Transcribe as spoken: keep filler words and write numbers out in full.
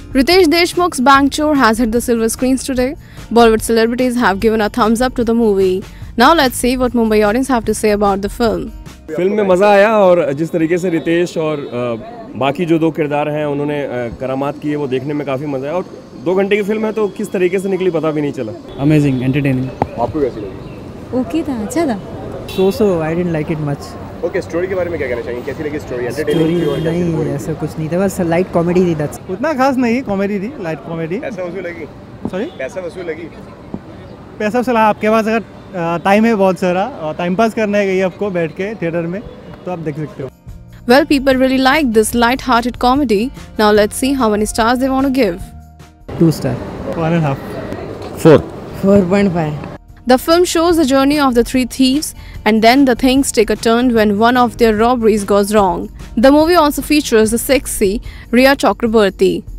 Riteish Deshmukh's Bank Chor has hit the silver screens today. Bollywood celebrities have given a thumbs up to the movie. Now let's see what Mumbai audience have to say about the film. Film में मज़ा आया और जिस तरीके से रितेश और बाकी जो दो किरदार हैं उन्होंने करामात की है वो देखने में काफ़ी मज़ा आया और दो घंटे की फिल्म है तो किस तरीके से निकली पता भी नहीं चला। Amazing, entertaining. आपको कैसी लगी? ओके था, अच्छा था। So so I didn't like it much. Okay, story के बारे में क्या कहना चाहिए? कैसी लगी स्टोरी? स्टोरी नहीं, ऐसा कुछ नहीं था, बस लाइट कॉमेडी थी। दैट्स उतना खास नहीं, कॉमेडी थी, लाइट कॉमेडी। पैसा वसूल लगी? सॉरी, पैसा वसूल लगी? पैसा वसूल आपके पास अगर टाइम है बहुत सारा और टाइम पास करना है गई आपको बैठ के थिएटर में तो आप देख सकते हो। Well, people really like this light-hearted comedy. Now let's see how many stars they want to give. Two star. One and a half. Four. four point five. The film shows the journey of the three thieves, and then the things take a turn when one of their robberies goes wrong. The movie also features the sexy Rhea Chakraborty.